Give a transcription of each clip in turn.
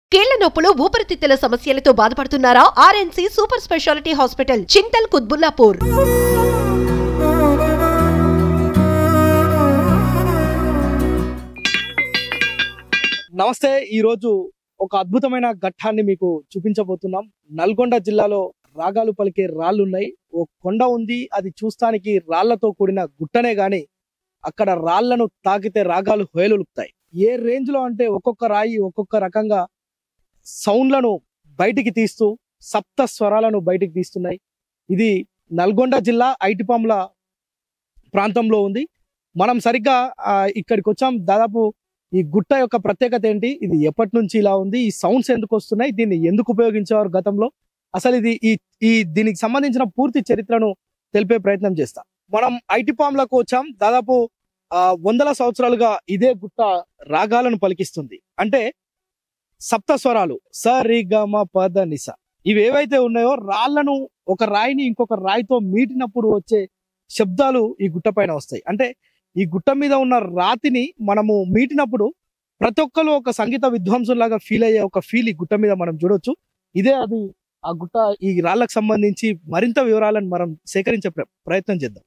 కీళ్ల నొప్పులు ఊపిరితిత్తుల సమస్యలతో బాధపడుతున్నారా? RNC super speciality hospital Chintal Qutbullapur. నమస్తే. ఈరోజు ఒక అద్భుతమైన ఘట్టాన్ని మీకు చూపించబోతున్నాం. నల్గొండ జిల్లాలో రాగాలు పలికే రాళ్ళున్నాయి. ఓ కొండ ఉంది, అది చూస్తానికి రాళ్లతో కూడిన గుట్టనే గాని అక్కడ రాళ్లను తాకితే రాగాలు హోయలులుపుతాయి. ఏ రేంజ్ లో అంటే ఒక్కొక్క రాయి ఒక్కొక్క రకంగా సౌండ్లను బయటికి తీస్తూ సప్త స్వరాలను బయటికి తీస్తున్నాయి. ఇది నల్గొండ జిల్లా ఐటిపాముల ప్రాంతంలో ఉంది. మనం సరిగ్గా ఇక్కడికి వచ్చాం. దాదాపు ఈ గుట్ట యొక్క ప్రత్యేకత ఏంటి, ఇది ఎప్పటి నుంచి ఇలా ఉంది, ఈ సౌండ్స్ ఎందుకు వస్తున్నాయి, దీన్ని ఎందుకు ఉపయోగించేవారు గతంలో, అసలు ఇది ఈ దీనికి సంబంధించిన పూర్తి చరిత్రను తెలిపే ప్రయత్నం చేస్తాం. మనం ఐటిపాములకు వచ్చాం. దాదాపు వందల సంవత్సరాలుగా ఇదే గుట్ట రాగాలను పలికిస్తుంది. అంటే సప్త స్వరాలు స రి గ మ ప ద ని స, ఇవి ఏవైతే ఉన్నాయో రాళ్లను ఒక రాయిని ఇంకొక రాయితో మీటినప్పుడు వచ్చే శబ్దాలు ఈ గుట్ట పైన వస్తాయి. అంటే ఈ గుట్ట మీద ఉన్న రాతిని మనము మీటినప్పుడు ప్రతి ఒక్కరు ఒక సంగీత విద్వాంసులాగా ఫీల్ అయ్యే ఒక ఫీల్ ఈ గుట్ట మీద మనం చూడొచ్చు. ఇదే అది ఆ గుట్ట. ఈ రాళ్లకు సంబంధించి మరింత వివరాలను మనం సేకరించే ప్రయత్నం చేద్దాం.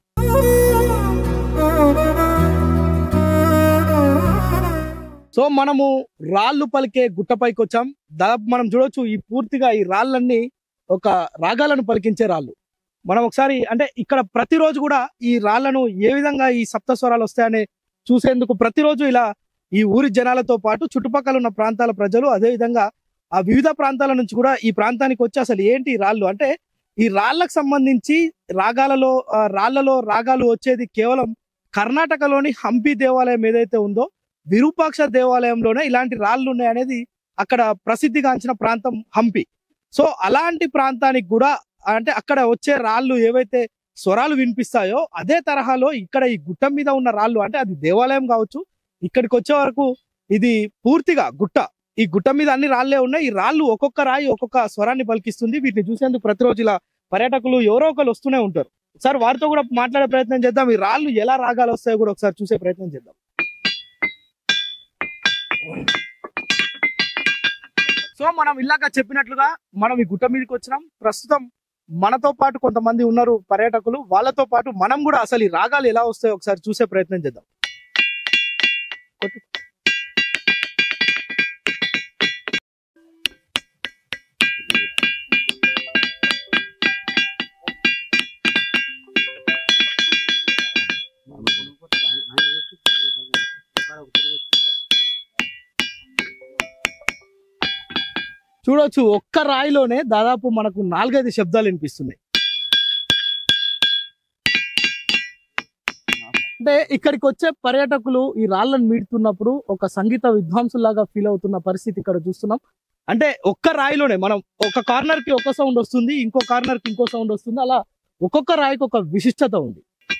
సో మనము రాళ్ళు పలికే గుట్టపైకి వచ్చాం. దాదాపు మనం చూడొచ్చు ఈ పూర్తిగా ఈ రాళ్ళన్నీ ఒక రాగాలను పలికించే రాళ్ళు. మనం ఒకసారి అంటే ఇక్కడ ప్రతిరోజు కూడా ఈ రాళ్లను ఏ విధంగా ఈ సప్త స్వరాలు వస్తాయని చూసేందుకు ప్రతిరోజు ఇలా ఈ ఊరి జనాలతో పాటు చుట్టుపక్కల ఉన్న ప్రాంతాల ప్రజలు, అదే విధంగా ఆ వివిధ ప్రాంతాల నుంచి కూడా ఈ ప్రాంతానికి వచ్చి అసలు ఏంటి ఈ రాళ్ళు అంటే ఈ రాళ్లకు సంబంధించి రాళ్లలో రాగాలు వచ్చేది కేవలం కర్ణాటకలోని హంపి దేవాలయం ఏదైతే ఉందో విరూపాక్ష దేవాలయంలోనే ఇలాంటి రాళ్ళు ఉన్నాయనేది అక్కడ ప్రసిద్ధిగాంచిన ప్రాంతం హంపి. సో అలాంటి ప్రాంతానికి కూడా అంటే అక్కడ వచ్చే రాళ్ళు ఏవైతే స్వరాలు వినిపిస్తాయో అదే తరహాలో ఇక్కడ ఈ గుట్ట మీద ఉన్న రాళ్ళు, అంటే అది దేవాలయం కావచ్చు, ఇక్కడికి వచ్చే వరకు ఇది పూర్తిగా గుట్ట. ఈ గుట్ట మీద అన్ని రాళ్లే ఉన్నాయి. ఈ రాళ్ళు ఒక్కొక్క రాయి ఒక్కొక్క స్వరాన్ని పలికిస్తుంది. వీటిని చూసేందుకు ప్రతిరోజు ఇలా పర్యాటకులు ఎవరో ఒకరు వస్తూనే ఉంటారు. ఒకసారి వారితో కూడా మాట్లాడే ప్రయత్నం చేద్దాం. ఈ రాళ్ళు ఎలా రాగాలు వస్తాయో కూడా ఒకసారి చూసే ప్రయత్నం చేద్దాం. సో మనం ఇలాగా చెప్పినట్లుగా మనం ఈ గుట్ట మీదకి వచ్చినాం. ప్రస్తుతం మనతో పాటు కొంతమంది ఉన్నారు పర్యాటకులు. వాళ్ళతో పాటు మనం కూడా అసలు ఈ రాగాలు ఎలా వస్తాయో ఒకసారి చూసే ప్రయత్నం చేద్దాం. చూడొచ్చు ఒక్క రాయిలోనే దాదాపు మనకు 4-5 శబ్దాలు వినిపిస్తున్నాయి. అంటే ఇక్కడికి వచ్చే పర్యాటకులు ఈ రాళ్ళను మీటుతున్నప్పుడు ఒక సంగీత విద్వాంసులాగా ఫీల్ అవుతున్న పరిస్థితి ఇక్కడ చూస్తున్నాం. అంటే ఒక్క రాయిలోనే మనం ఒక కార్నర్ కి ఒక సౌండ్ వస్తుంది, ఇంకో కార్నర్ కి ఇంకో సౌండ్ వస్తుంది. అలా ఒక్కొక్క రాయికి ఒక విశిష్టత ఉంది.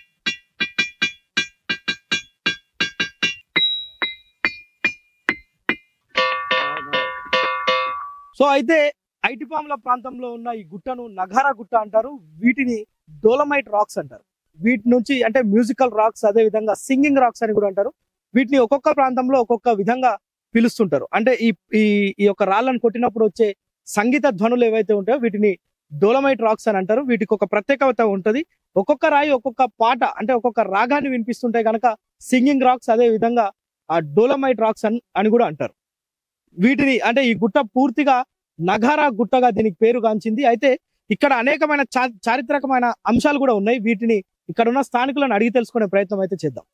సో అయితే ఐటిపాముల ప్రాంతంలో ఉన్న ఈ గుట్టను నగారా గుట్ట అంటారు. వీటిని డోలమైట్ రాక్స్ అంటారు. వీటి నుంచి అంటే మ్యూజికల్ రాక్స్, అదే విధంగా సింగింగ్ రాక్స్ అని కూడా అంటారు. వీటిని ఒక్కొక్క ప్రాంతంలో ఒక్కొక్క విధంగా పిలుస్తుంటారు. అంటే ఈ యొక్క రాళ్ళను కొట్టినప్పుడు వచ్చే సంగీత ధ్వనులు ఏవైతే ఉంటాయో వీటిని డోలమైట్ రాక్స్ అని అంటారు. వీటికి ఒక ప్రత్యేకత ఉంటుంది. ఒక్కొక్క రాయి ఒక్కొక్క పాట అంటే ఒక్కొక్క రాగాన్ని వినిపిస్తుంటే కనుక సింగింగ్ రాక్స్, అదే విధంగా ఆ డోలమైట్ రాక్స్ అని కూడా అంటారు. వీటిని అంటే ఈ గుట్ట పూర్తిగా నగారా గుట్టగా దీనికి పేరుగాంచింది. అయితే ఇక్కడ అనేకమైన చారిత్రకమైన అంశాలు కూడా ఉన్నాయి. వీటిని ఇక్కడ ఉన్న స్థానికులను అడిగి తెలుసుకునే ప్రయత్నం అయితే చేద్దాం.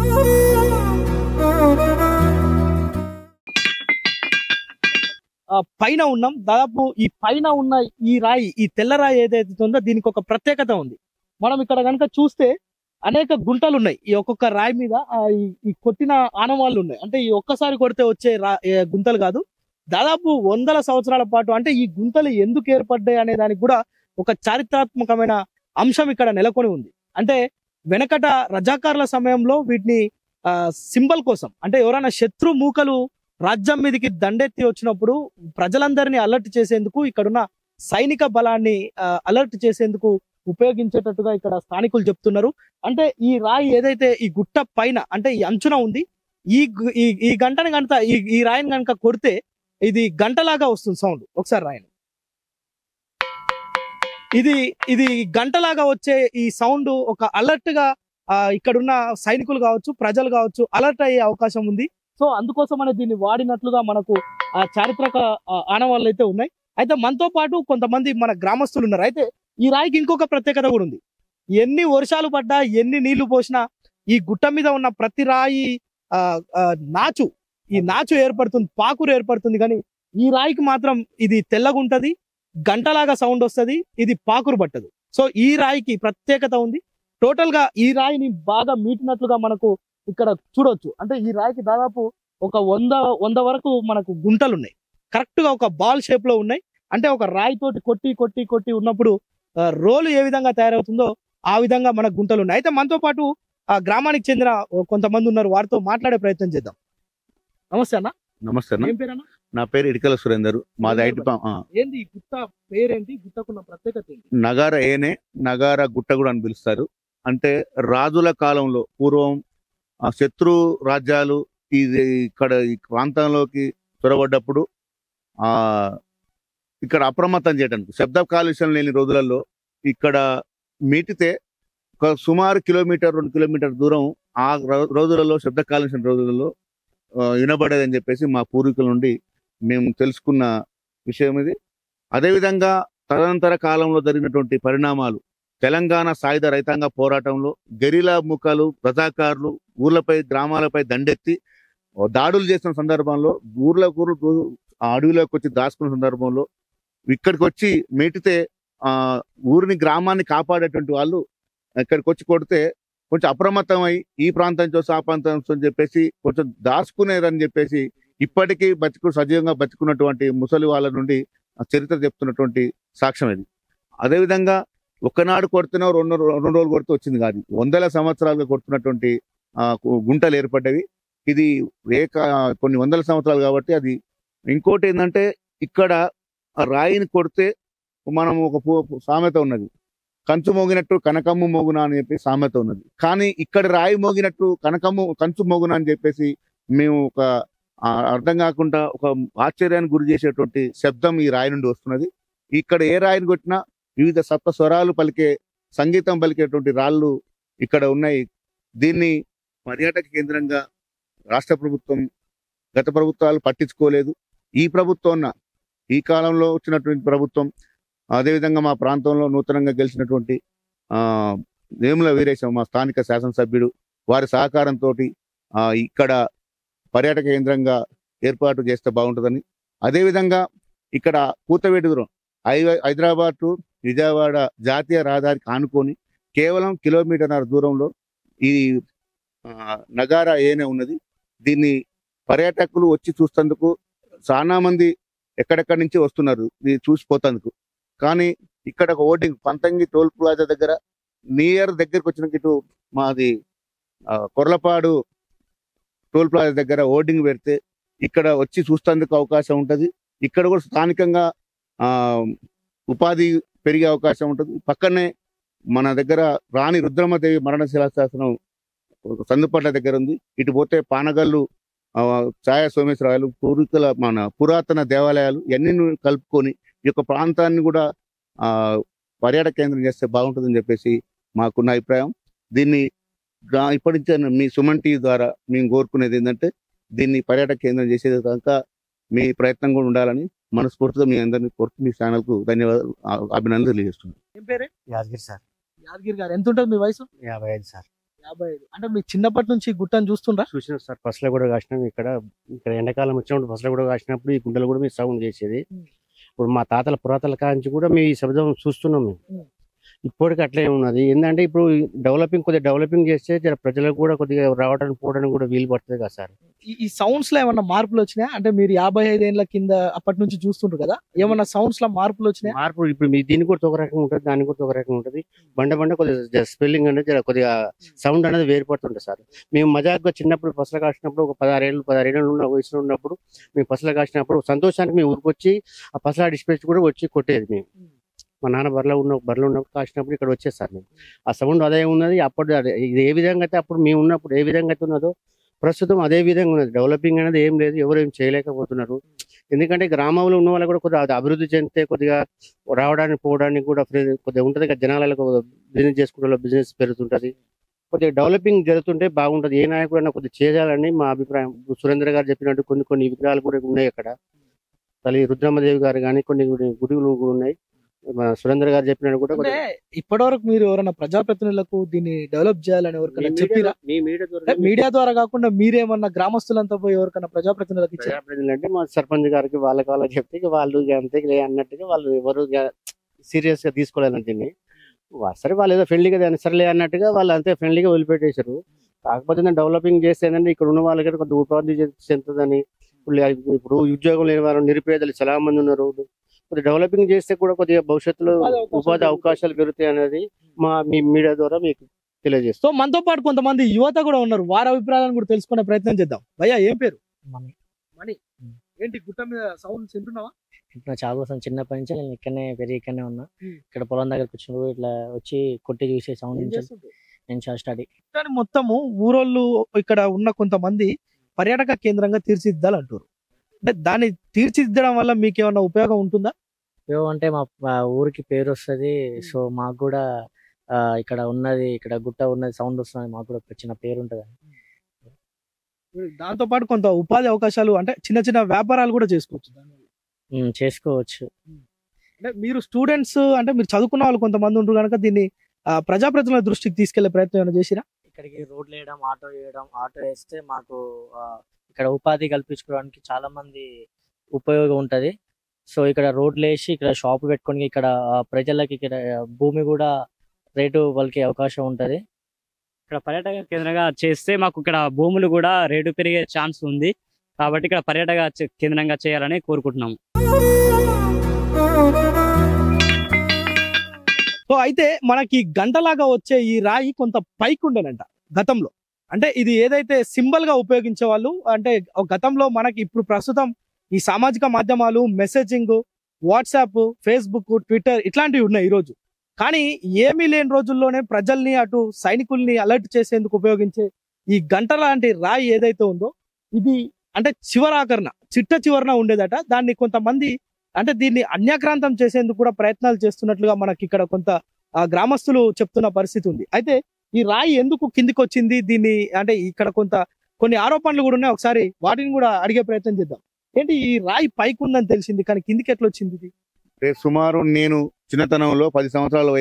పైన ఉన్నాం. దాదాపు ఈ పైన ఉన్న ఈ రాయి, ఈ తెల్ల రాయి ఏదైతే ఉందో దీనికి ఒక ప్రత్యేకత ఉంది. మనం ఇక్కడ కనుక చూస్తే అనేక గుంటలు ఉన్నాయి. ఈ ఒక్కొక్క రాయి మీద ఈ కొట్టిన ఆనవాళ్ళు ఉన్నాయి. అంటే ఈ ఒక్కసారి కొడితే వచ్చే గుంతలు కాదు, దాదాపు వందల సంవత్సరాల పాటు. అంటే ఈ గుంతలు ఎందుకు ఏర్పడ్డాయి అనే దానికి కూడా ఒక చారిత్రాత్మకమైన అంశం ఇక్కడ నెలకొని ఉంది. అంటే వెనకట రజాకారుల సమయంలో వీటిని సింబల్ కోసం, అంటే ఎవరైనా శత్రు మూకలు రాజ్యం మీదకి దండెత్తి వచ్చినప్పుడు ప్రజలందరినీ అలర్ట్ చేసేందుకు, ఇక్కడున్న సైనిక బలాన్ని అలర్ట్ చేసేందుకు ఉపయోగించేటట్టుగా ఇక్కడ స్థానికులు చెప్తున్నారు. అంటే ఈ రాయి ఏదైతే ఈ గుట్ట పైన అంటే ఈ అంచున ఉంది, ఈ గంటని కనుక ఈ రాయిని కనుక కొడితే ఇది గంటలాగా వస్తుంది సౌండ్. ఒకసారి రాయండి. ఇది ఇది గంటలాగా వచ్చే ఈ సౌండ్ ఒక అలర్ట్ గా ఇక్కడున్న సైనికులు కావచ్చు, ప్రజలు కావచ్చు అలర్ట్ అయ్యే అవకాశం ఉంది. సో అందుకోసమనే దీన్ని వాడినట్లుగా మనకు చారిత్రక ఆనవాళ్ళు అయితే ఉన్నాయి. అయితే మనతో పాటు కొంతమంది మన గ్రామస్తులు ఉన్నారు. అయితే ఈ రాయికి ఇంకొక ప్రత్యేకత కూడా ఉంది. ఎన్ని వర్షాలు పడ్డా, ఎన్ని నీళ్లు పోసినా ఈ గుట్ట మీద ఉన్న ప్రతి రాయి నాచు ఈ నాచు ఏర్పడుతుంది, పాకురు ఏర్పడుతుంది. కానీ ఈ రాయికి మాత్రం ఇది తెల్లగుంటది, గంటలాగా సౌండ్ వస్తుంది, ఇది పాకురు పట్టదు. సో ఈ రాయికి ప్రత్యేకత ఉంది. టోటల్ గా ఈ రాయిని బాగా మీటినట్లుగా మనకు ఇక్కడ చూడొచ్చు. అంటే ఈ రాయికి దాదాపు ఒక 100 వరకు మనకు గుంటలు ఉన్నాయి. కరెక్ట్ గా ఒక బాల్ షేప్ లో ఉన్నాయి. అంటే ఒక రాయి తోటి కొట్టి కొట్టి కొట్టి ఉన్నప్పుడు రోలు ఏ విధంగా తయారవుతుందో ఆ విధంగా మనకు గుంటలు ఉన్నాయి. అయితే మనతో పాటు ఆ గ్రామానికి చెందిన కొంతమంది ఉన్నారు, వారితో మాట్లాడే ప్రయత్నం చేద్దాం. నమస్తే అన్న. నమస్తే అన్న. ఏం పేరన్నా? నా పేరు ఇడికల సురేందర్. మాది ఏంది ఈ గుట్ట పేరేంటి? గుట్టకున్న ప్రత్యేకత ఏంటి? నగార ఏనే, నగార గుట్ట కూడా అని పిలుస్తారు. అంటే రాజుల కాలంలో పూర్వం శత్రు రాజ్యాలు ఇది ఇక్కడ ఈ ప్రాంతంలోకి చొరబడ్డప్పుడు ఆ ఇక్కడ అప్రమత్తం చేయడానికి శబ్ద కాలుష్యం లేని రోజులలో ఇక్కడ మీటితే ఒక సుమారు 1-2 కిలోమీటర్ దూరం ఆ రోజులలో శబ్ద కాలుష్యం రోజులలో వినబడేదని చెప్పేసి మా పూర్వీకుల నుండి మేము తెలుసుకున్న విషయం ఇది. అదేవిధంగా తదనంతర కాలంలో జరిగినటువంటి పరిణామాలు తెలంగాణ సాయుధ రైతాంగ పోరాటంలో గెరిలా ముఖాలు, రజాకారులు ఊర్లపై గ్రామాలపై దండెత్తి దాడులు చేసిన సందర్భంలో ఊర్లకు అడవిలోకి వచ్చి దాచుకున్న సందర్భంలో ఇక్కడికి వచ్చి మేటితే ఊరిని గ్రామాన్ని కాపాడేటువంటి వాళ్ళు ఇక్కడికి వచ్చి కొడితే కొంచెం అప్రమత్తమై ఈ ప్రాంతం నుంచి ఆ ప్రాంతం అని చెప్పేసి కొంచెం దాచుకునేదని చెప్పేసి ఇప్పటికీ సజీవంగా బతుకున్నటువంటి ముసలి వాళ్ళ నుండి చరిత్ర చెప్తున్నటువంటి సాక్ష్యం ఇది. అదేవిధంగా ఒక్కనాడు కొడుతున్నా 2 రోజులు కొడుతూ వచ్చింది కాదు, 100 సంవత్సరాలుగా కొడుతున్నటువంటి గుంటలు ఏర్పడ్డవి. ఇది కొన్ని 100 సంవత్సరాలు కాబట్టి అది. ఇంకోటి ఏంటంటే ఇక్కడ రాయిని కొడితే మనం ఒక సామెత ఉన్నది, కంచు మోగినట్టు కనకమ్ము మోగునా అని చెప్పి సామెత ఉన్నది. కానీ ఇక్కడ రాయి మోగినట్టు కంచు మోగునా అని చెప్పేసి మేము ఒక అర్థం కాకుండా ఒక ఆశ్చర్యానికి గురి చేసేటువంటి శబ్దం ఈ రాయి నుండి వస్తున్నది. ఇక్కడ ఏ రాయిని కొట్టినా వివిధ సప్త స్వరాలు పలికే, సంగీతం పలికేటువంటి రాళ్ళు ఇక్కడ ఉన్నాయి. దీన్ని పర్యాటక కేంద్రంగా రాష్ట్ర ప్రభుత్వం, గత ప్రభుత్వాలు పట్టించుకోలేదు. ఈ ప్రభుత్వం ఈ కాలంలో వచ్చినటువంటి ప్రభుత్వం, అదేవిధంగా మా ప్రాంతంలో నూతనంగా గెలిచినటువంటి వేముల వీరేశం మా స్థానిక శాసనసభ్యుడు వారి సహకారంతో ఇక్కడ పర్యాటక కేంద్రంగా ఏర్పాటు చేస్తే బాగుంటుందని. అదేవిధంగా ఇక్కడ కూతవేటి దూరం హైదరాబాద్ టు విజయవాడ జాతీయ రహదారికి ఆనుకొని కేవలం 1.5 కిలోమీటర్ దూరంలో ఈ నగారా ఏనే ఉన్నది. దీన్ని పర్యాటకులు వచ్చి చూస్తేందుకు చాలా మంది ఎక్కడెక్కడి నుంచి వస్తున్నారు ఇది చూసిపోతందుకు. కానీ ఇక్కడ ఒక ఓటింగ్ పంతంగి టోల్ ప్లాజా దగ్గర దగ్గరకు వచ్చిన ఇటు మాది కొర్లపాడు టోల్ ప్లాజా దగ్గర ఓటింగ్ పెడితే ఇక్కడ వచ్చి చూస్తేందుకు అవకాశం ఉంటుంది. ఇక్కడ కూడా స్థానికంగా ఉపాధి పెరిగే అవకాశం ఉంటుంది. పక్కనే మన దగ్గర రాణి రుద్రమదేవి మరణశిలా శాసనం సందుపట్ల దగ్గర ఉంది. ఇటు పోతే పానగల్లు, ఛాయా సోమేశ్వరాలు, పూర్వీకుల మన పురాతన దేవాలయాలు ఇవన్నీ కలుపుకొని ఈ యొక్క ప్రాంతాన్ని కూడా పర్యాటక కేంద్రం చేస్తే బాగుంటుందని చెప్పేసి మాకున్న అభిప్రాయం. దీన్ని ఇప్పటి నుంచే మీ సుమన్ టీవీ ద్వారా మేము కోరుకునేది ఏంటంటే దీన్ని పర్యాటక కేంద్రం చేసేది కనుక మీ ప్రయత్నం కూడా ఉండాలని మనస్ఫూర్తిగా మీ అందరినీ కోరుతూ మీ ఛానల్ కు ధన్యవాదాలు, అభినందనలు తెలియజేస్తున్నాను. ఏం పేరే? యాదగిరి సార్. యాదగిరి గారు, ఎంత ఉంటుంది మీ వయసు? 55 సార్. 55. అంటే మీ చిన్నప్పటి నుంచి గుట్టను చూస్తుండ్రా? చూసినాం సార్, ఫస్ట్లో కూడా కాసినాం. ఇక్కడ ఎండాకాలం వచ్చినప్పుడు ఫస్ట్లో కూడా కాసినప్పుడు ఈ గుండెలు కూడా మీ సౌండ్ చేసేది. ఇప్పుడు మా తాతల పురాతన కాంచి కూడా మీ శబ్దం చూస్తున్నాం మేము. ఇప్పటికి అట్లే ఉన్నది. ఏంటంటే ఇప్పుడు కొద్దిగా డెవలపింగ్ చేస్తే ప్రజలకు కూడా కొద్దిగా రావడానికి పోవడానికి కూడా వీలు పడుతుంది కదా సార్. ఈ సౌండ్స్ లో ఏమన్నా మార్పులు వచ్చినాయా? అంటే మీరు 55 ఏళ్ల కింద అప్పటి నుంచి చూస్తుంటారు కదా, ఏమన్నా సౌండ్స్ లో మార్పులు వచ్చినాయా? మార్పులు ఇప్పుడు మీ దీనికి కూడా ఒక రకంగా ఉంటుంది, దానికి కూడా ఒక రకంగా ఉంటుంది. బండ కొద్దిగా స్పెల్లింగ్ అనేది కొద్దిగా సౌండ్ అనేది వేరుపడుతుంటుంది సార్. మేము మజాక్గా చిన్నప్పుడు పసలు కాసినప్పుడు ఒక 16 ఏళ్ళు ఉన్న వయసులో ఉన్నప్పుడు మేము పసలు కాసినప్పుడు సంతోషానికి మేము ఊరికొచ్చి ఆ పసలా డిస్ప్లేస్ కూడా వచ్చి కొట్టేది. మేము మా నాన్న బర్రెలో ఉన్నప్పుడు కాసినప్పుడు ఇక్కడ వచ్చేది సార్. మేము ఆ సౌండ్ అదే ఉన్నది. అప్పుడు ఇది ఏ విధంగా అయితే అప్పుడు మేము ఉన్నప్పుడు ఏ విధంగా అయితే ఉన్నదో ప్రస్తుతం అదే విధంగా ఉన్నది. డెవలపింగ్ అనేది ఏం లేదు, ఎవరు ఏం చేయలేకపోతున్నారు. ఎందుకంటే గ్రామంలో ఉన్న వాళ్ళకి కూడా కొద్దిగా అది అభివృద్ధి చెందితే కొద్దిగా రావడానికి పోవడానికి కూడా కొద్దిగా ఉంటుంది కదా, జనాలకు బిజినెస్ చేసుకుంటే బిజినెస్ పెరుగుతుంటది. కొద్దిగా డెవలపింగ్ జరుగుతుంటే బాగుంటది. ఏ నాయకుడైనా కొద్దిగా చేయాలని మా అభిప్రాయం. సురేంద్ర గారు చెప్పినట్టు కొన్ని విగ్రహాలు కూడా ఉన్నాయి అక్కడ. తల్లి రుద్రమ్మదేవి గారు కానీ కొన్ని గుడిలు కూడా ఉన్నాయి. మా సురేంద్ర గారు చెప్పినట్టు కూడా అంటే ఇప్పటివరకు మీరు ఎవరైనా ప్రజాప్రతినిధులకు దీన్ని డెవలప్ చేయాలని ఎవరికైనా చెప్పిరా? మీడియా ద్వారా కాకుండా మీరేమన్నా గ్రామస్తులంతా పోయి ఎవరికైనా ప్రజాప్రతినిధులకు ఇచ్చారా? ప్రజాప్రతినిధులు అంటే మా సర్పంచ్ గారికి వాళ్ళకి చెప్తే ఇక వాళ్ళు ఇక అంతే ఇక అన్నట్టుగా వాళ్ళు ఎవరు సీరియస్ గా తీసుకోలేదు దీన్ని. సరే వాళ్ళు ఏదో ఫ్రెండ్లీగా దాన్ని సరేలే అన్నట్టుగా వాళ్ళు అంతే ఫ్రెండ్లీగా వదిలిపెట్టేశారు. కాకపోతే డెవలపింగ్ చేస్తే ఏంటంటే ఇక్కడ ఉన్న వాళ్ళకి కొద్దిగా ఉపాధి చెందుతుందని. ఇప్పుడు ఉద్యోగం లేని వారు నిరుపేదలు చాలా మంది ఉన్నారు. కొద్దిగా డెవలపింగ్ చేస్తే కూడా కొద్దిగా భవిష్యత్తులో ఉపాధి అవకాశాలు పెరుగుతాయి అనేది మీ మీడియా ద్వారా మీకు తెలియజేస్తాం. సో మనతో పాటు కొంతమంది యువత కూడా ఉన్నారు, వారి అభిప్రాయాలను కూడా తెలుసుకునే ప్రయత్నం చేద్దాం. భయ్యా ఏం పేరు? మణి. ఏంటి గుట్ట మీద సౌండ్స్ వింటున్నావా? ఇప్పుడు చా కోసం చిన్నప్పటి నుంచి నేను ఇక్కడనే ఉన్నా. ఇక్కడ పొలం దగ్గరకు వచ్చినప్పుడు ఇట్లా వచ్చి కొట్టి చూసే సౌండ్ నేను స్టడీ. మొత్తము ఊరోళ్ళు ఇక్కడ ఉన్న కొంతమంది పర్యాటక కేంద్రంగా తీర్చిదిద్దాలంటారు. అంటే దాన్ని తీర్చిదిద్దడం వల్ల మీకు ఏమైనా ఉపయోగం ఉంటుందా? ఉపయోగం అంటే మా ఊరికి పేరు వస్తుంది. సో మాకు కూడా ఇక్కడ గుట్ట ఉన్నది, సౌండ్ వస్తుంది, మాకు కూడా చిన్న పేరు ఉంటుంది. దాంతో పాటు కొంత ఉపాధి అవకాశాలు అంటే చిన్న చిన్న వ్యాపారాలు కూడా చేసుకోవచ్చు. చేసుకోవచ్చు. అంటే మీరు స్టూడెంట్స్ అంటే మీరు చదువుకున్న వాళ్ళు కొంతమంది ఉంటారు కనుక దీన్ని ప్రజాప్రతినిధుల దృష్టికి తీసుకెళ్లే ప్రయత్నం ఏమైనా చేసిరా? ఇక్కడికి రోడ్లు వేయడం, ఆటో వేస్తే మాకు ఇక్కడ ఉపాధి కల్పించుకోవడానికి చాలా మంది ఉపయోగం ఉంటది. సో ఇక్కడ రోడ్లు వేసి ఇక్కడ షాపు పెట్టుకొని ఇక్కడ ప్రజలకి ఇక్కడ భూమి కూడా రేటు వాళ్ళకి అవకాశం ఉంటది. ఇక్కడ పర్యాటక కేంద్రంగా చేస్తే మాకు ఇక్కడ భూములు కూడా రేటు పెరిగే ఛాన్స్ ఉంది. కాబట్టి ఇక్కడ పర్యాటక కేంద్రంగా చేయాలని కోరుకుంటున్నాము. సో అయితే మనకి గంటలాగా వచ్చే ఈ రాయి కొంత పైకి ఉండేనంట గతంలో. అంటే ఇది ఏదైతే సింబల్ గా ఉపయోగించే వాళ్ళు, అంటే గతంలో మనకి ఇప్పుడు ప్రస్తుతం ఈ సామాజిక మాధ్యమాలు, మెసేజింగ్, వాట్సాప్, ఫేస్బుక్, ట్విట్టర్ ఇట్లాంటివి ఉన్నాయి ఈ రోజు. కానీ ఏమీ లేని రోజుల్లోనే ప్రజల్ని అటు సైనికుల్ని అలర్ట్ చేసేందుకు ఉపయోగించే ఈ గంట లాంటి రాయి ఏదైతే ఉందో ఇది అంటే చిట్ట చివరన ఉండేదట. దాన్ని కొంతమంది అంటే దీన్ని అన్యాక్రాంతం చేసేందుకు కూడా ప్రయత్నాలు చేస్తున్నట్లుగా మనకి ఇక్కడ కొంత గ్రామస్తులు చెప్తున్న పరిస్థితి ఉంది. అయితే ఈ రాయి ఎందుకు కిందికి వచ్చింది, దీన్ని అంటే ఇక్కడ కొన్ని ఆరోపణలు కూడా ఉన్నాయి. ఒకసారి వాటిని కూడా అడిగే ప్రయత్నం చేద్దాం. ఏంటి ఈ రాయి పైకి ఉందని తెలిసింది కానీ కిందికి ఎట్లా వచ్చింది ఇది? సుమారు నేను చిన్నతనంలో 10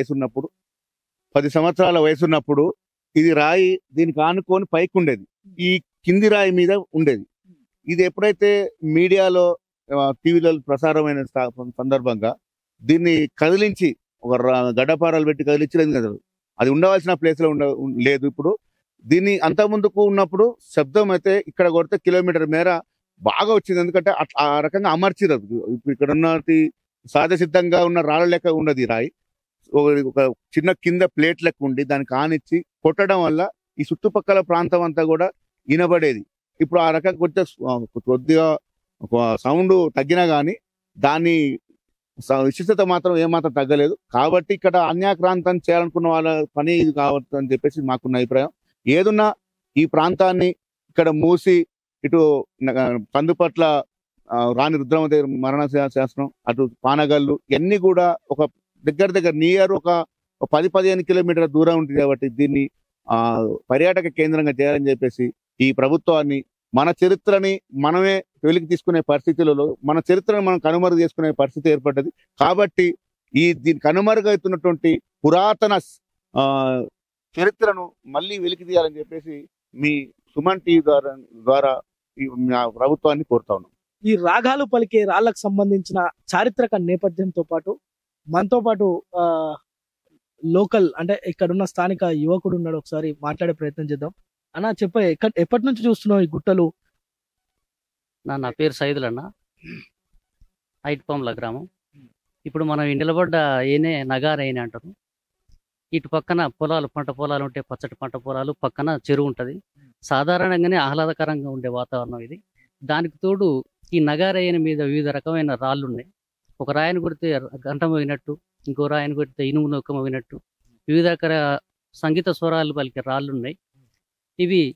సంవత్సరాల వయసున్నప్పుడు ఇది రాయి దీనికి ఆనుకొని పైకి ఉండేది, ఈ కింది రాయి మీద ఉండేది. ఇది ఎప్పుడైతే మీడియాలో టీవీలలో ప్రసారమైన సందర్భంగా దీన్ని కదిలించి ఒక గడ్డపారాలు పెట్టి కదిలించలేదు కదా, అది ఉండవలసిన ప్లేస్ లో లేదు. ఇప్పుడు దీన్ని అంత ముందుకు ఉన్నప్పుడు శబ్దం అయితే ఇక్కడ కొడితే కిలోమీటర్ మేర బాగా వచ్చింది. ఎందుకంటే ఆ రకంగా అమర్చిరదు. ఇప్పుడు ఇక్కడ ఉన్నది సహజ సిద్ధంగా ఉన్న రాళ్ళ లెక్క ఉన్నది రాయి. ఒక చిన్న కింద ప్లేట్ లెక్క ఉండి దానికి ఆనిచ్చి కొట్టడం వల్ల ఈ చుట్టుపక్కల ప్రాంతం అంతా కూడా వినబడేది. ఇప్పుడు ఆ రకంగా కొద్దిగా సౌండ్ తగ్గినా కానీ దాని విశిష్టత మాత్రం ఏమాత్రం తగ్గలేదు. కాబట్టి ఇక్కడ అన్యాక్రాంతం చేయాలనుకున్న వాళ్ళ పని ఇది కావచ్చు అని చెప్పేసి మాకున్న అభిప్రాయం. ఏదున్నా ఈ ప్రాంతాన్ని ఇక్కడ మూసి ఇటు కందుపట్ల రాణి రుద్రమదేవి మరణ శాస్త్రం, అటు పానగల్లు ఇవన్నీ కూడా ఒక దగ్గర నియర్ ఒక 10-15 కిలోమీటర్ల దూరం ఉంటుంది. కాబట్టి దీన్ని పర్యాటక కేంద్రంగా చేయాలని చెప్పేసి ఈ ప్రభుత్వాన్ని, మన చరిత్రని మనమే వెలికి తీసుకునే పరిస్థితులలో మన చరిత్రను మనం కనుమరుగు చేసుకునే పరిస్థితి ఏర్పడ్డది. కాబట్టి దీని కనుమరుగవుతున్నటువంటి పురాతన చరిత్రను మళ్ళీ వెలికి తీయాలని చెప్పేసి మీ సుమన్ టీవీ ద్వారా ప్రభుత్వాన్ని కోరుతా ఉన్నాం. ఈ రాగాలు పలికే రాళ్లకు సంబంధించిన చారిత్రక నేపథ్యంతో పాటు మనతో పాటు లోకల్ అంటే ఇక్కడున్న స్థానిక యువకుడు ఉన్నాడు. ఒకసారి మాట్లాడే ప్రయత్నం చేద్దాం. అన్న చెప్పే, ఎప్పటి నుంచి చూస్తున్నావు ఈ గుట్టలు? నా పేరు సైదులు అన్న, ఐట్పాంల గ్రామం. ఇప్పుడు మనం నిలబడ్డ ఏనే నగార అయిన అంటారు. ఇటు పక్కన పంట పొలాలు ఉంటాయి, పచ్చటి పంట పొలాలు, పక్కన చెరువు ఉంటుంది. సాధారణంగానే ఆహ్లాదకరంగా ఉండే వాతావరణం ఇది. దానికి తోడు ఈ నగారయ్యన మీద వివిధ రకమైన రాళ్ళు ఉన్నాయి. ఒక రాయిని కొడితే గంట మోగినట్టు, ఇంకో రాయిని కొడితే ఇనుము నొక్క మోగినట్టు వివిధ రకాల సంగీత స్వరాలు పలికే రాళ్ళు ఉన్నాయి. ఇవి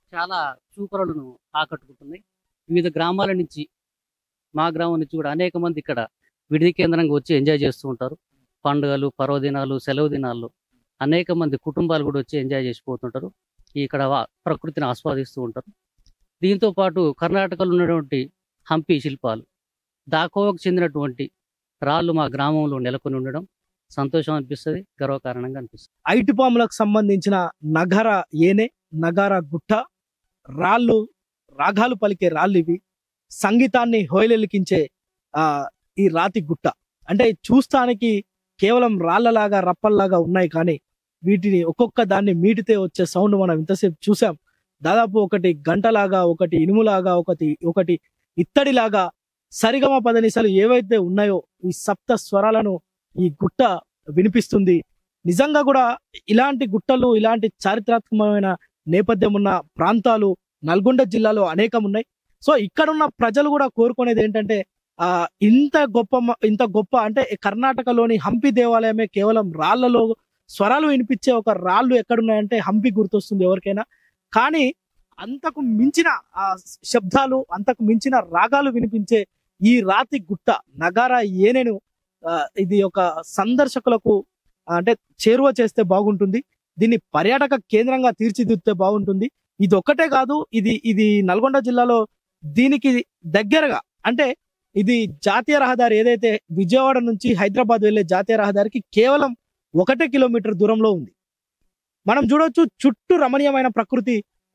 చాలా చూపరులను ఆకట్టుకుంటున్నాయి. వివిధ గ్రామాల నుంచి, మా గ్రామం నుంచి కూడా అనేక మంది ఇక్కడ విడిది కేంద్రంగా వచ్చి ఎంజాయ్ చేస్తూ ఉంటారు. పండుగలు, పర్వదినాలు, సెలవు దినాల్లో అనేక మంది కుటుంబాలు కూడా వచ్చి ఎంజాయ్ చేసిపోతుంటారు. ఇక్కడ ప్రకృతిని ఆస్వాదిస్తూ ఉంటారు. దీంతో పాటు కర్ణాటకలో ఉన్నటువంటి హంపి శిల్పాలు, దాకోవకు చెందినటువంటి రాళ్ళు మా గ్రామంలో నెలకొని ఉండడం సంతోషం అనిపిస్తుంది, గర్వకారణంగా అనిపిస్తుంది. ఐటిపాములకు సంబంధించిన నగర ఏనే, నగార గుట్ట, రాళ్ళు, రాగాలు పలికే రాళ్ళు ఇవి. సంగీతాన్ని హోయలెలికించే ఈ రాతి గుట్ట అంటే చూస్తానికి కేవలం రాళ్లలాగా రప్పల్లాగా ఉన్నాయి, కానీ వీటిని ఒక్కొక్క దాన్ని మీటితే వచ్చే సౌండ్ మనం ఇంతసేపు చూసాం. దాదాపు ఒకటి గంటలాగా, ఒకటి ఇనుములాగా, ఒకటి ఇత్తడిలాగా సరిగమ పదనిసలు ఏవైతే ఉన్నాయో ఈ సప్త స్వరాలను ఈ గుట్ట వినిపిస్తుంది. నిజంగా కూడా ఇలాంటి గుట్టలు, ఇలాంటి చారిత్రాత్మకమైన నేపథ్యం ఉన్న ప్రాంతాలు నల్గొండ జిల్లాలో అనేకం ఉన్నాయి. సో ఇక్కడున్న ప్రజలు కూడా కోరుకునేది ఏంటంటే ఇంత గొప్ప అంటే కర్ణాటకలోని హంపి దేవాలయమే కేవలం రాళ్లలో స్వరాలు వినిపించే ఒక రాళ్ళు ఎక్కడున్నాయంటే హంపి గుర్తొస్తుంది ఎవరికైనా. కానీ అంతకు మించిన శబ్దాలు, అంతకు మించిన రాగాలు వినిపించే ఈ రాతి గుట్ట నగార ఏనేను ఇది ఒక సందర్శకులకు అంటే చేరువ చేస్తే బాగుంటుంది. దీన్ని పర్యాటక కేంద్రంగా తీర్చిదిద్దితే బాగుంటుంది. ఇది ఒక్కటే కాదు, ఇది నల్గొండ జిల్లాలో దీనికి దగ్గరగా అంటే ఇది జాతీయ రహదారి ఏదైతే విజయవాడ నుంచి హైదరాబాద్ వెళ్లే జాతీయ రహదారికి కేవలం 1 కిలోమీటర్ దూరంలో ఉంది. మనం చూడొచ్చు చుట్టూ రమణీయమైన ప్రకృతి,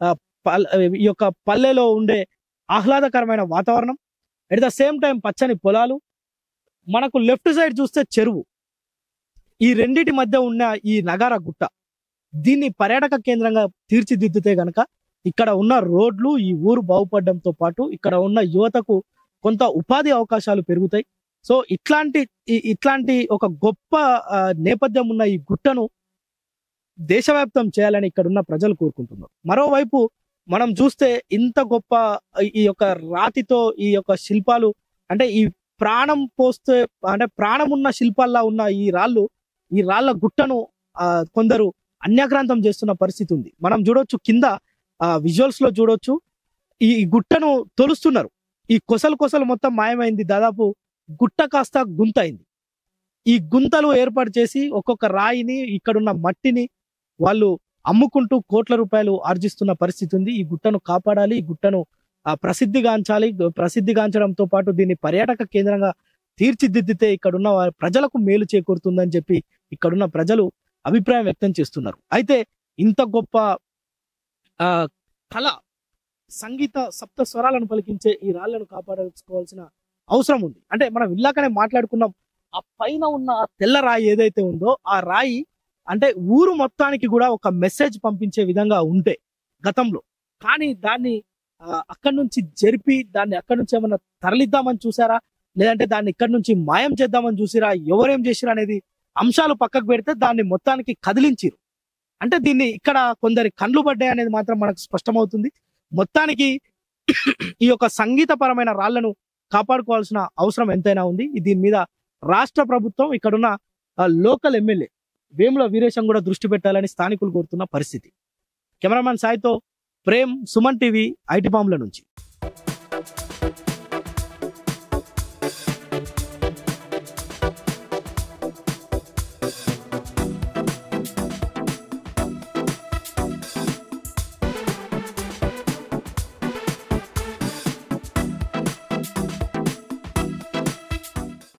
ఈ యొక్క పల్లెలో ఉండే ఆహ్లాదకరమైన వాతావరణం, ఎట్ ద సేమ్ టైం పచ్చని పొలాలు, మనకు లెఫ్ట్ సైడ్ చూస్తే చెరువు. ఈ రెండిటి మధ్య ఉన్న ఈ నగార గుట్ట దీన్ని పర్యాటక కేంద్రంగా తీర్చిదిద్దితే గనక ఇక్కడ ఉన్న రోడ్లు, ఈ ఊరు బాగుపడడంతో పాటు ఇక్కడ ఉన్న యువతకు కొంత ఉపాధి అవకాశాలు పెరుగుతాయి. సో ఇట్లాంటి ఒక గొప్ప నేపథ్యం ఉన్న ఈ గుట్టను దేశవ్యాప్తం చేయాలని ఇక్కడ ఉన్న ప్రజలు కోరుకుంటున్నారు. మరోవైపు మనం చూస్తే ఇంత గొప్ప ఈ యొక్క రాతితో ఈ యొక్క శిల్పాలు అంటే ఈ ప్రాణం పోస్తే అంటే ప్రాణం ఉన్న శిల్పాల్లా ఉన్న ఈ రాళ్ళ గుట్టను కొందరు అన్యాక్రాంతం చేస్తున్న పరిస్థితి ఉంది. మనం చూడొచ్చు కింద విజువల్స్ లో చూడొచ్చు ఈ గుట్టను తొలుస్తున్నారు. ఈ కొసలు మొత్తం మాయమైంది. దాదాపు గుట్ట కాస్త గుంత అయింది. ఈ గుంతలు ఏర్పాటు చేసి ఒక్కొక్క రాయిని, ఇక్కడున్న మట్టిని వాళ్ళు అమ్ముకుంటూ కోట్ల రూపాయలు ఆర్జిస్తున్న పరిస్థితి ఉంది. ఈ గుట్టను కాపాడాలి, ఈ గుట్టను ప్రసిద్ధిగాంచాలి. ప్రసిద్ధిగాంచడంతో పాటు దీన్ని పర్యాటక కేంద్రంగా తీర్చిదిద్దితే ఇక్కడున్న ప్రజలకు మేలు చేకూరుతుందని చెప్పి ఇక్కడున్న ప్రజలు అభిప్రాయం వ్యక్తం చేస్తున్నారు. అయితే ఇంత గొప్ప కళ, సంగీత సప్త స్వరాలను పలికించే ఈ రాళ్లను కాపాడుకోవాల్సిన అవసరం ఉంది. అంటే మనం ఇల్లాకనే మాట్లాడుకున్నాం, ఆ పైన ఉన్న తెల్ల రాయి ఏదైతే ఉందో ఆ రాయి అంటే ఊరు మొత్తానికి కూడా ఒక మెసేజ్ పంపించే విధంగా ఉంటే గతంలో, కానీ దాన్ని అక్కడి నుంచి జరిపి దాన్ని అక్కడి నుంచి ఏమన్నా తరలిద్దామని చూసారా, లేదంటే దాన్ని ఇక్కడి నుంచి మాయం చేద్దామని చూసిరా, ఎవరేం చేసిరా అనేది అంశాలు పక్కకు పెడితే దాన్ని మొత్తానికి కదిలించిరు. అంటే దీన్ని ఇక్కడ కొందరి కండ్లు పడ్డాయి అనేది మాత్రం మనకు స్పష్టమవుతుంది. మొత్తానికి ఈ యొక్క సంగీతపరమైన రాళ్లను కాపాడుకోవాల్సిన అవసరం ఎంతైనా ఉంది. దీని మీద రాష్ట్ర ప్రభుత్వం, ఇక్కడున్న లోకల్ ఎమ్మెల్యే వేముల వీరేశం కూడా దృష్టి పెట్టాలని స్థానికులు కోరుతున్న పరిస్థితి. కెమెరామ్యాన్ సాయితో ప్రేమ్, సుమన్ టీవీ, ఐటిపాముల నుంచి.